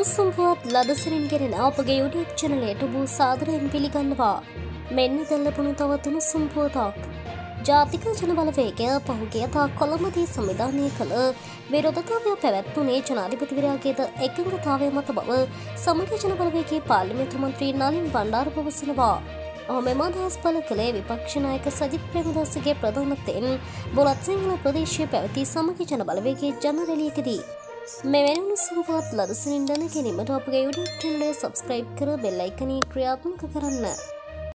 උණුසුම් පුවත් ලදසරින් ගෙනෙන අපගේ YouTube චැනලයට ඔබ සාදරයෙන් පිළිගන්නවා. මෙන්න දැල්ලපුණු තවත් උණුසුම් පුවතක්. ජාතික ජන බලවේගය පහුගිය තා කොළඹදී සංවිධානය කළ විරෝධතාවය පැවැත්වුණේ ජනාධිපතිවරයාගේද එකඟතාවය මත බව සමගි ජන බලවේගයේ පාර්ලිමේන්තු මන්ත්‍රී නලින් බණ්ඩාර පවසනවා. මෙම අදහස් පළ කළේ විපක්ෂ නායක සජිත් ප්‍රේමදාසගේ ප්‍රධානත්වයෙන් බුලත් සිංහල ප්‍රදේශයේ පැවති සමගි ජන බලවේගයේ ජන රැළියකදී. මෙවැනි උණුසුම් පුවත් ලදසනින් දැන ගැනීමට අපගේ YouTube channel එක subscribe කර bell icon එක ක්‍රියාත්මක කරන්න.